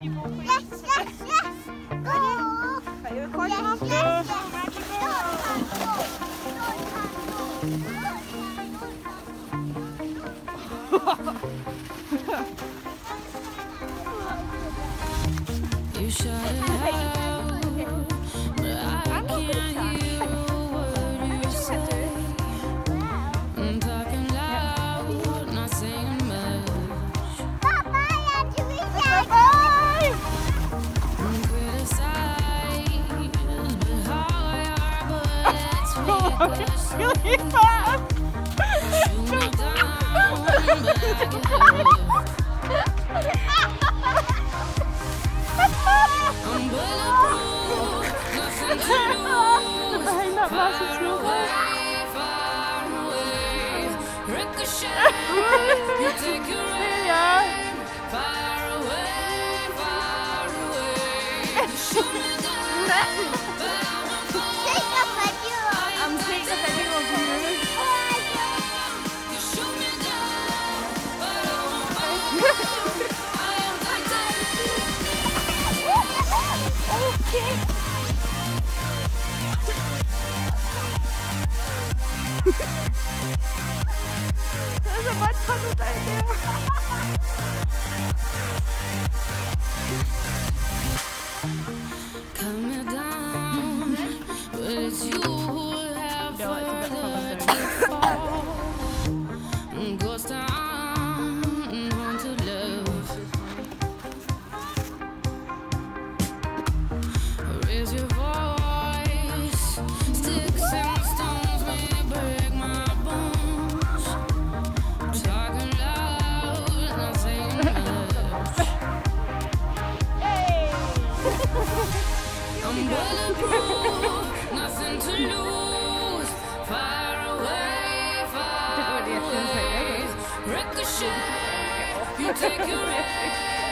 Yes, yes, yes. Go. Are you recording? Yes, Go. yes, yes. You shut it out, but I can't hear what you say. I'm talking loud, not saying much. Bye-bye, Bye-bye. I'm criticized, but hard, but let's make us Really fast. shoot me down, but I get up. I'm bulletproof, nothing to lose. Behind that massive snowball. Far away, ricochet, you take your aim. Far away, you shoot me down, but I'm taking a video of you. you shoot me down, but I won't fall. I am titanium. Okay. There's a bunch of it right there. Cut me down, but it's you who have further to fall. Ghost town, haunted love. Raise your voice, sticks and stones may break my bones. Talking loud, not saying much. I'm bulletproof, nothing to lose. Far away, ricochet. You take your aim.